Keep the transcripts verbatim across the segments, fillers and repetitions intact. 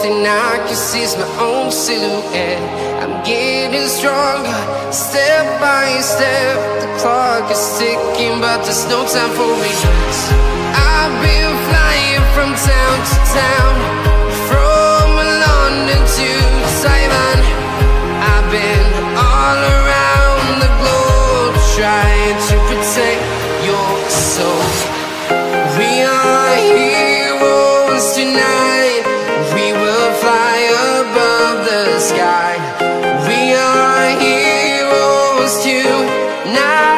and I can see my own silhouette. I'm getting stronger, step by step. The clock is ticking, but there's no time for regrets. I've been flying from town to town, from London to Taiwan. I've been all around the globe, trying to protect your soul. We are heroes tonight. We will fly above the sky. We are heroes tonight.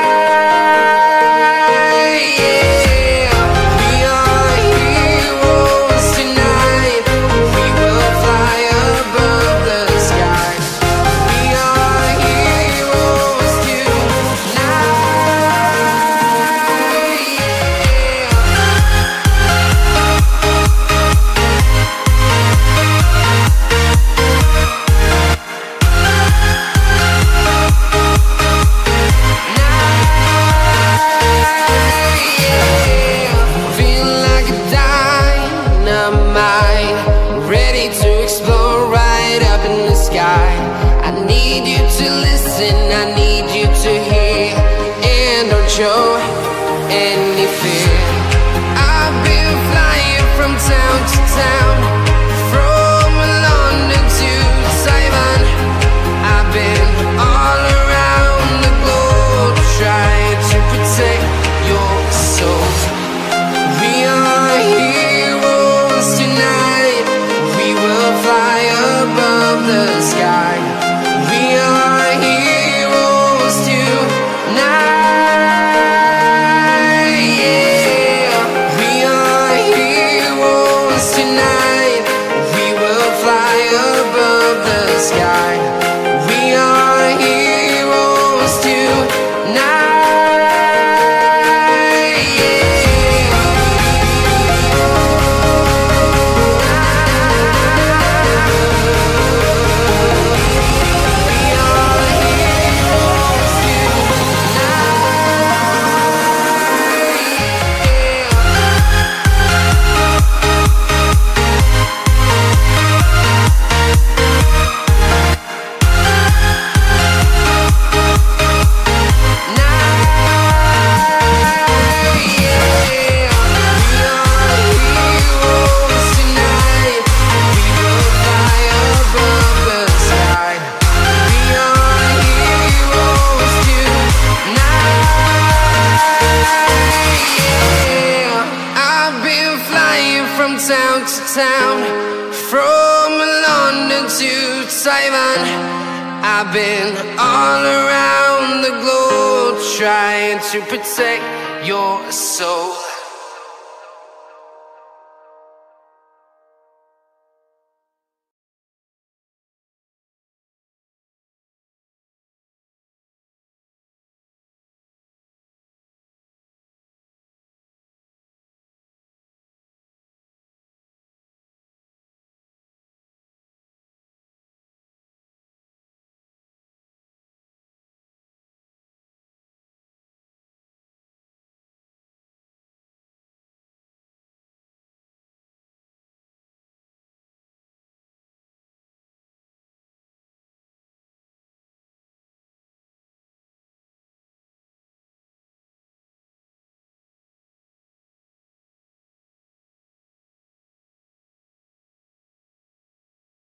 I need you to listen, I need you to hear, and don't show any fear. I've been flying from town to town, from London to Taiwan. I've been all around the globe, trying to protect your soul. We are heroes tonight. We will fly above the sky. We are heroes tonight, yeah. We are heroes tonight. We will fly above the sky. We are heroes tonight. From town to town, from London to Taiwan. I've been all around the globe, trying to protect your soul.